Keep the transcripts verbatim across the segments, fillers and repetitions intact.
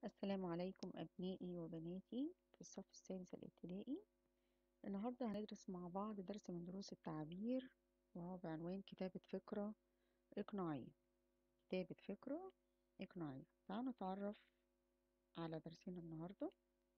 السلام عليكم أبنائي وبناتي في الصف السادس الابتدائي. النهاردة هندرس مع بعض درس من دروس التعبير، وهو بعنوان كتابة فكرة إقناعية. كتابة فكرة إقناعية. تعالوا نتعرف على درسنا النهاردة.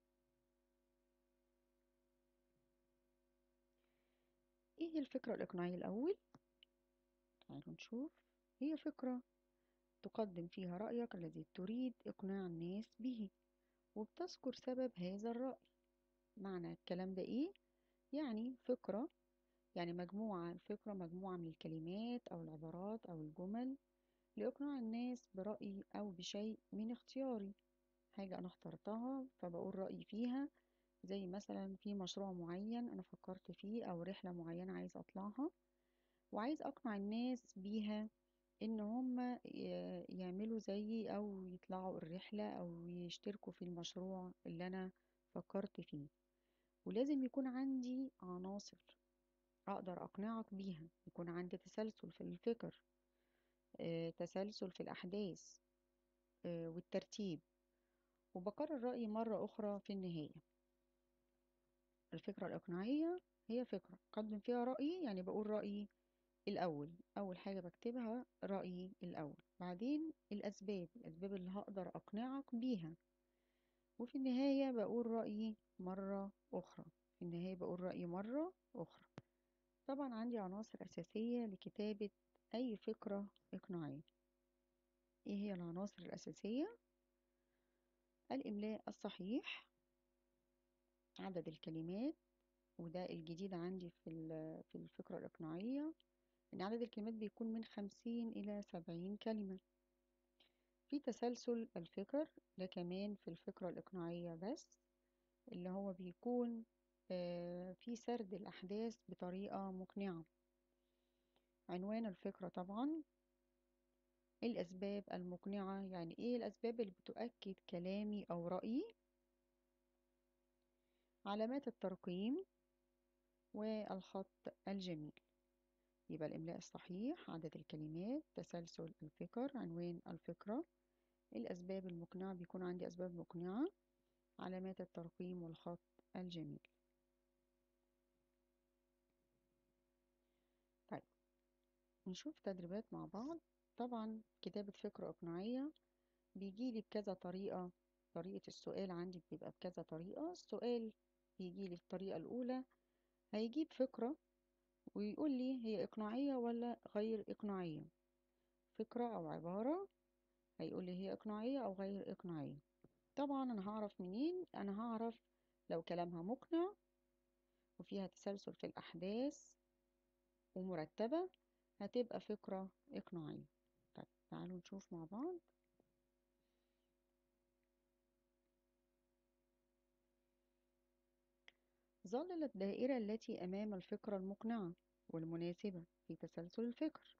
إيه هي الفكرة الإقناعية الأول؟ تعالوا نشوف. هي فكرة تقدم فيها رأيك الذي تريد إقناع الناس به، وبتذكر سبب هذا الرأي. معنى الكلام ده إيه؟ يعني فكرة يعني مجموعة الفكرة مجموعة من الكلمات أو العبارات أو الجمل لإقناع الناس برأي أو بشيء من اختياري. حاجة أنا اخترتها فبقول رأيي فيها، زي مثلا في مشروع معين أنا فكرت فيه أو رحلة معينة عايز أطلعها، وعايز أقنع الناس بيها إن هم ي- يعملوا زيي أو يطلعوا الرحلة أو يشتركوا في المشروع اللي أنا فكرت فيه. ولازم يكون عندي عناصر أقدر أقنعك بيها، يكون عندي تسلسل في الفكر، آه، تسلسل في الأحداث، آه، والترتيب، وبكرر رأيي مرة أخرى في النهاية. الفكرة الإقناعية هي فكرة أقدم فيها رأيي، يعني بقول رأيي الأول. أول حاجة بكتبها رأيي الأول، بعدين الأسباب الأسباب اللي هقدر أقنعك بيها، وفي النهاية بقول رأيي مرة أخرى. في النهاية بقول رأيي مرة أخرى. طبعا عندي عناصر أساسية لكتابة أي فكرة إقناعية. إيه هي العناصر الأساسية؟ الإملاء الصحيح، عدد الكلمات، وده الجديد عندي في في الفكرة الإقناعية، إن عدد الكلمات بيكون من خمسين إلى سبعين كلمة. في تسلسل الفكر، ده كمان في الفكرة الإقناعية بس، اللي هو بيكون آه، في سرد الأحداث بطريقة مقنعة. عنوان الفكرة طبعا. الأسباب المقنعة، يعني إيه الأسباب اللي بتؤكد كلامي أو رأيي. علامات الترقيم والخط الجميل. يبقى الإملاء الصحيح، عدد الكلمات، تسلسل الفكر، عنوان الفكرة، الأسباب المقنعة، بيكون عندي أسباب مقنعة، علامات الترقيم والخط الجميل. طيب نشوف تدريبات مع بعض. طبعا كتابة فكرة إقناعية بيجيلي بكذا طريقة. طريقة السؤال عندي بيبقى بكذا طريقة. السؤال بيجيلي الطريقة الأولى، هيجيب فكرة ويقول لي هي إقناعية ولا غير إقناعية. فكرة أو عبارة هيقول لي هي إقناعية أو غير إقناعية. طبعا أنا هعرف منين؟ أنا هعرف لو كلامها مقنع وفيها تسلسل في الأحداث ومرتبة، هتبقى فكرة إقناعية. طيب تعالوا نشوف مع بعض. ظلل الدائرة التي أمام الفكرة المقنعة والمناسبة في تسلسل الفكر.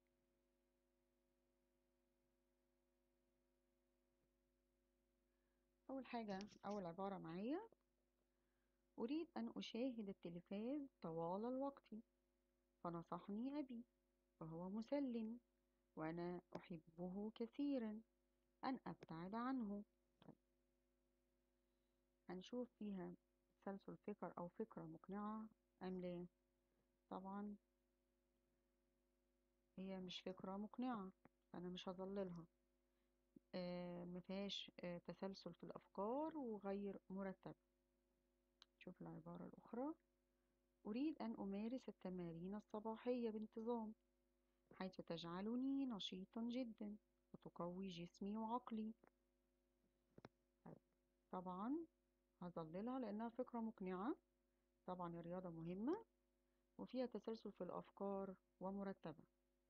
أول حاجة، أول عبارة معايا: أريد أن أشاهد التلفاز طوال الوقت، فنصحني أبي وهو مسل، وأنا أحبه كثيرا، أن أبتعد عنه. طيب هنشوف فيها تسلسل فكر أو فكرة مقنعة أم لا. طبعا هي مش فكرة مقنعة، فأنا مش هظللها. آه مفيهاش آه تسلسل في الأفكار وغير مرتب. شوف العبارة الأخرى: أريد أن أمارس التمارين الصباحية بانتظام، حيث تجعلني نشيطا جدا وتقوي جسمي وعقلي. طبعا هظللها لأنها فكرة مقنعة. طبعا الرياضة مهمة وفيها تسلسل في الأفكار ومرتبة.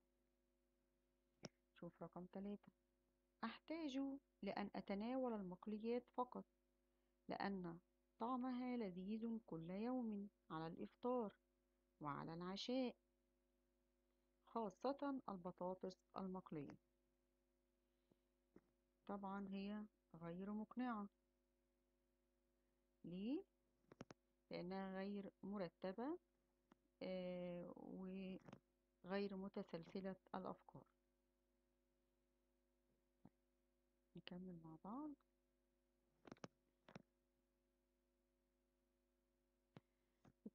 شوف رقم ثلاثة: أحتاج لأن أتناول المقليات فقط، لأن طعمها لذيذ كل يوم على الإفطار وعلى العشاء، خاصة البطاطس المقلية. طبعا هي غير مقنعة. ليه؟ لأنها غير مرتبة آه وغير متسلسلة الأفكار. نكمل مع بعض.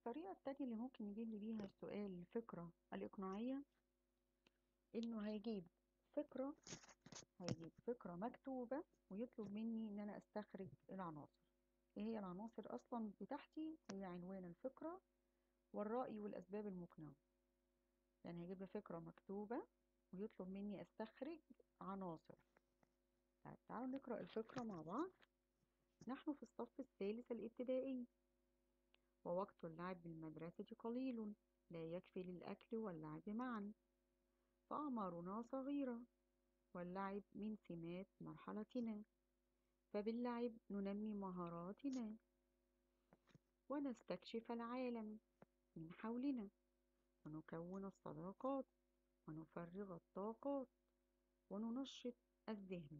الطريقة التانية اللي ممكن يجيب لي بيها السؤال الفكرة الإقناعية، إنه هيجيب فكرة هيجيب فكرة مكتوبة ويطلب مني إن أنا أستخرج العناصر. إيه هي العناصر أصلا بتاعتي؟ هي عنوان الفكرة والرأي والأسباب المقنعة. يعني هيجيب لي فكرة مكتوبة ويطلب مني أستخرج عناصر. طيب تعالوا نقرأ الفكرة مع بعض. نحن في الصف الثالث الابتدائي، ووقت اللعب بالمدرسة قليل، لا يكفي للأكل واللعب معا، فأعمارنا صغيرة، واللعب من سمات مرحلتنا، فباللعب ننمي مهاراتنا ونستكشف العالم من حولنا، ونكون الصداقات، ونفرغ الطاقات، وننشط الذهن.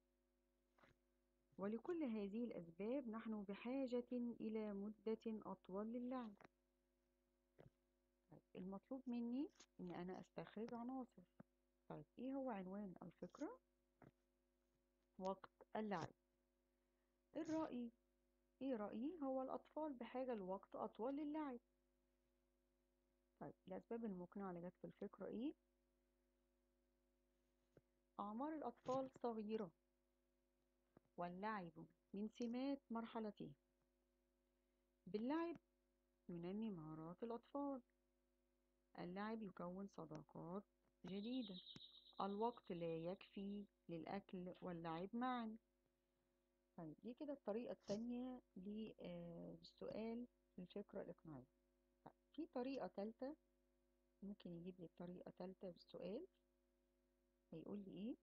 ولكل هذه الأسباب نحن بحاجة إلى مدة أطول للعب. طيب المطلوب مني إن أنا أستخرج عناصر. طيب إيه هو عنوان الفكرة؟ وقت اللعب. الرأي، إيه رأيي؟ هو الأطفال بحاجة لوقت أطول للعب. طيب الأسباب المقنعة اللي جت في الفكرة إيه؟ أعمار الأطفال صغيرة، واللعب من سمات مرحلته، باللعب ينمي مهارات الأطفال، اللعب يكون صداقات جديدة، الوقت لا يكفي للأكل واللعب معا. طيب دي كده الطريقة التانية للسؤال في الفكرة الإقناعية. طيب في طريقة تالتة، ممكن يجيب لي طريقة تالتة بالسؤال. هيقول لي إيه؟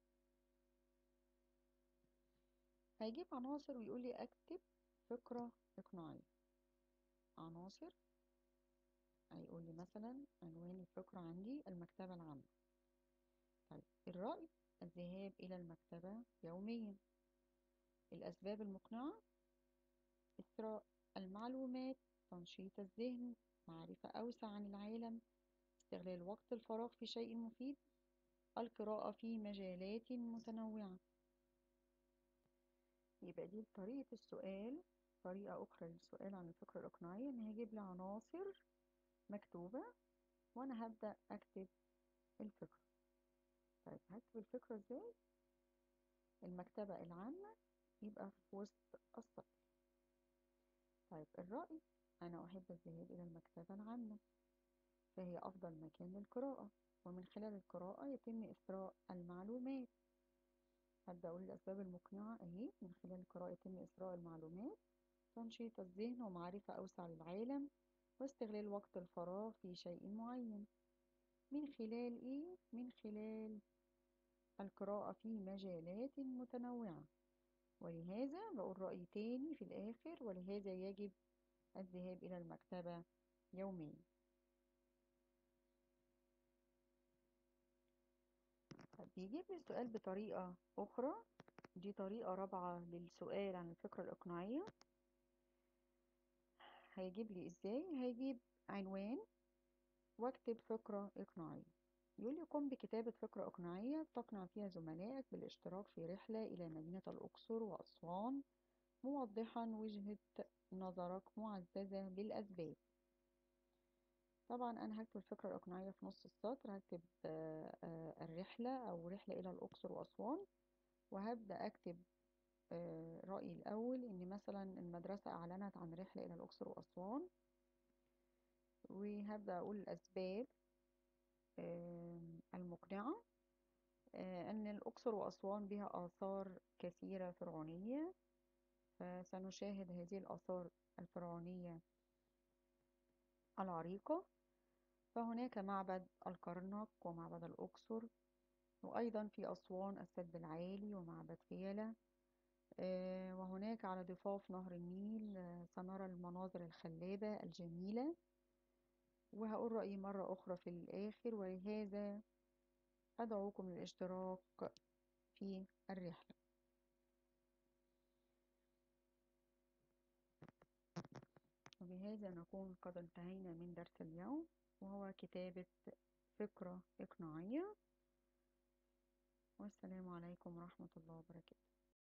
هيجيب عناصر ويقول لي أكتب فكرة إقناعية. عناصر، هيقول لي مثلا عنوان الفكرة عندي المكتبة العامة. طيب الرأي، الذهاب إلى المكتبة يوميا. الأسباب المقنعة، إثراء المعلومات، تنشيط الذهن، معرفة أوسع عن العالم، استغلال وقت الفراغ في شيء مفيد، القراءة في مجالات متنوعة. يبقى دي طريقة السؤال. طريقة أخرى للسؤال عن الفكرة الإقناعية إن هيجيب لي عناصر مكتوبة وأنا هبدأ أكتب الفكرة. طيب هكتب الفكرة إزاي؟ المكتبة العامة يبقى في وسط السطر. طيب الرأي، أنا أحب الذهاب إلى المكتبة العامة، فهي أفضل مكان للقراءة، ومن خلال القراءة يتم إثراء المعلومات. هبدأ أقول الأسباب المقنعة أهي. من خلال القراءة يتم إثراء المعلومات، تنشيط الذهن ومعرفة أوسع للعالم، واستغلال وقت الفراغ في شيء معين. من خلال إيه؟ من خلال القراءة في مجالات متنوعة. ولهذا بقول رأي تاني في الآخر، ولهذا يجب الذهاب إلى المكتبة يوميا. طب بيجيب لي السؤال بطريقة أخرى، دي طريقة رابعة للسؤال عن الفكرة الإقناعية. هيجيب لي إزاي؟ هيجيب عنوان واكتب فكرة إقناعية. يقول لي قم بكتابة فكرة إقناعية تقنع فيها زملائك بالاشتراك في رحلة إلى مدينة الأقصر وأسوان، موضحا وجهة نظرك معززة بالأسباب. طبعا أنا هكتب الفكرة الإقناعية في نص السطر. هكتب آه، آه، الرحلة أو رحلة إلى الأقصر وأسوان، وهبدأ أكتب آه، رأيي الأول إن مثلا المدرسة أعلنت عن رحلة إلى الأقصر وأسوان، وهبدأ أقول الأسباب آه، المقنعة. آه، أن الأقصر وأسوان بها آثار كثيرة فرعونية، فسنشاهد هذه الآثار الفرعونية العريقة. فهناك معبد الكرنك ومعبد الأقصر، وأيضا في أسوان السد العالي ومعبد فيلة. آه، وهناك على ضفاف نهر النيل آه، سنرى المناظر الخلابة الجميلة. وهقول رأيي مرة أخرى في الآخر، ولهذا أدعوكم للاشتراك في الرحلة. وبهذا نكون قد انتهينا من درس اليوم، وهو كتابة فكرة إقناعية. والسلام عليكم ورحمة الله وبركاته.